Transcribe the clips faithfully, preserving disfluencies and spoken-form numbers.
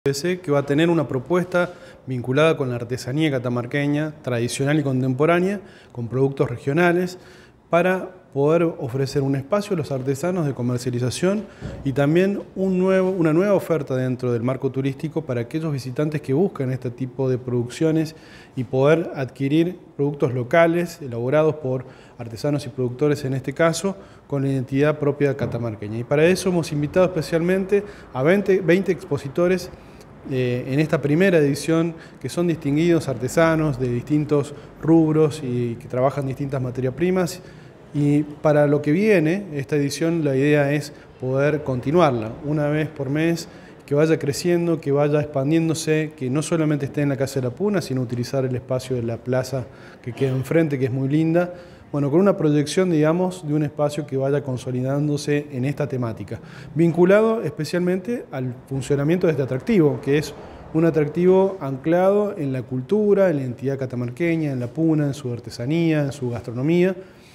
que va a tener una propuesta vinculada con la artesanía catamarqueña tradicional y contemporánea, con productos regionales, para poder ofrecer un espacio a los artesanos de comercialización y también un nuevo, una nueva oferta dentro del marco turístico para aquellos visitantes que buscan este tipo de producciones y poder adquirir productos locales elaborados por artesanos y productores en este caso, con la identidad propia catamarqueña. Y para eso hemos invitado especialmente a veinte, veinte expositores Eh, en esta primera edición, que son distinguidos artesanos de distintos rubros y que trabajan distintas materias primas. Y para lo que viene, esta edición, la idea es poder continuarla una vez por mes, que vaya creciendo, que vaya expandiéndose, que no solamente esté en la Casa de la Puna, sino utilizar el espacio de la plaza que queda enfrente, que es muy linda. Bueno, con una proyección, digamos, de un espacio que vaya consolidándose en esta temática, vinculado especialmente al funcionamiento de este atractivo, que es un atractivo anclado en la cultura, en la identidad catamarqueña, en la Puna, en su artesanía, en su gastronomía.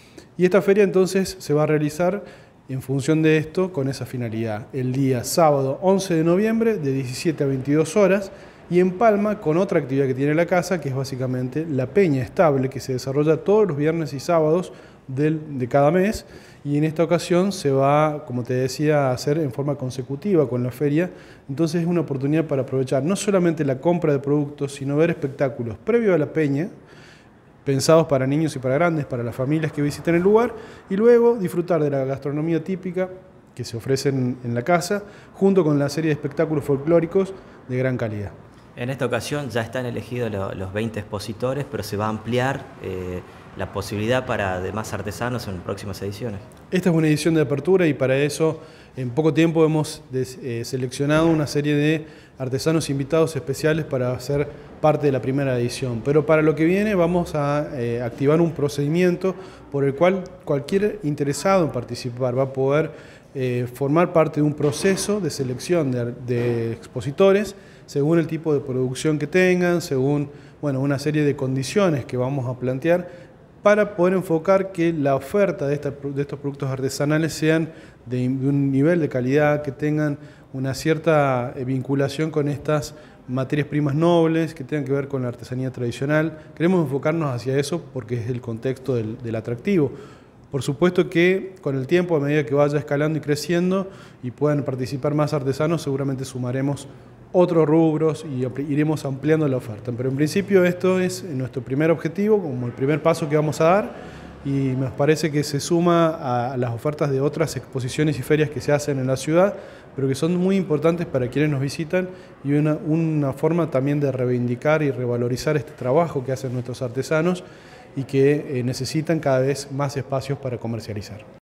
Y esta feria entonces se va a realizar en función de esto, con esa finalidad, el día sábado once de noviembre de diecisiete a veintidós horas, y en Palma con otra actividad que tiene la casa, que es básicamente la peña estable, que se desarrolla todos los viernes y sábados del, de cada mes, y en esta ocasión se va, como te decía, a hacer en forma consecutiva con la feria. Entonces es una oportunidad para aprovechar no solamente la compra de productos, sino ver espectáculos previo a la peña, pensados para niños y para grandes, para las familias que visiten el lugar, y luego disfrutar de la gastronomía típica que se ofrecen en la casa, junto con la serie de espectáculos folclóricos de gran calidad. En esta ocasión ya están elegidos los veinte expositores, pero se va a ampliar eh, la posibilidad para demás artesanos en próximas ediciones. Esta es una edición de apertura y para eso en poco tiempo hemos des, eh, seleccionado una serie de artesanos invitados especiales para ser parte de la primera edición. Pero para lo que viene vamos a eh, activar un procedimiento por el cual cualquier interesado en participar va a poder eh, formar parte de un proceso de selección de, de expositores según el tipo de producción que tengan, según bueno, una serie de condiciones que vamos a plantear para poder enfocar que la oferta de, esta, de estos productos artesanales sean de, de un nivel de calidad, que tengan una cierta vinculación con estas materias primas nobles, que tengan que ver con la artesanía tradicional. Queremos enfocarnos hacia eso porque es el contexto del, del atractivo. Por supuesto que con el tiempo, a medida que vaya escalando y creciendo y puedan participar más artesanos, seguramente sumaremos otros rubros y iremos ampliando la oferta. Pero en principio esto es nuestro primer objetivo, como el primer paso que vamos a dar, y me parece que se suma a las ofertas de otras exposiciones y ferias que se hacen en la ciudad, pero que son muy importantes para quienes nos visitan y una, una forma también de reivindicar y revalorizar este trabajo que hacen nuestros artesanos y que eh, necesitan cada vez más espacios para comercializar.